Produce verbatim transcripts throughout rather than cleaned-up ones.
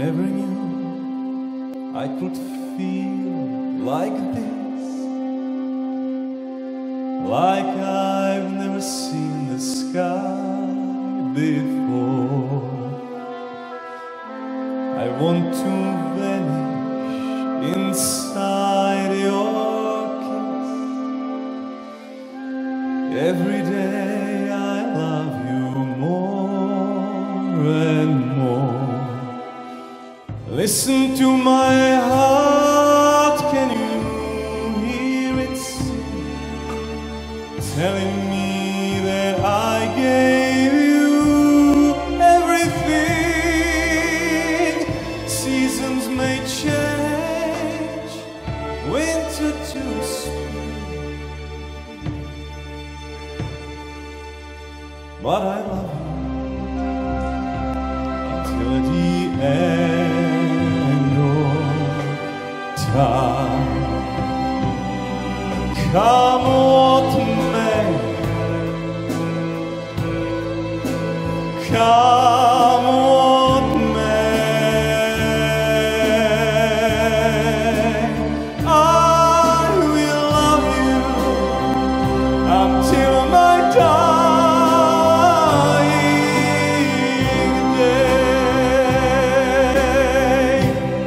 never knew I could feel like this, like I've never seen the sky before. I want to vanish inside your kiss. Every day I love you more and more. Listen to my heart, can you hear it sing? Telling me that I gave you everything. Seasons may change, winter to spring, but I love you until the end of time. Come what may, come what may, I will love you until my dying day.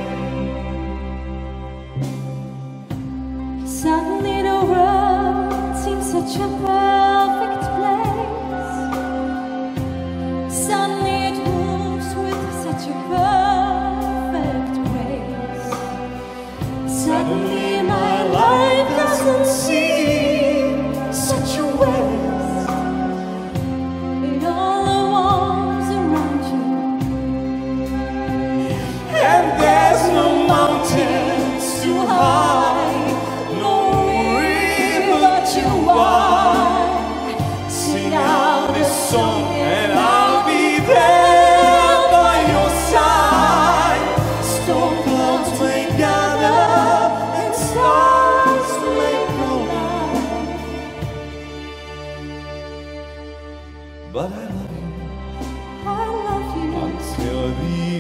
Suddenly the world seems such a perfect place. Suddenly it moves with such a perfect grace. Suddenly my life doesn't seem such a waste. It all revolves around you, And there's no mountains too high, no river too wide. Sing out this song and I'll be there by your side. Storm clouds may gather and stars may collide, but I love you I love you until the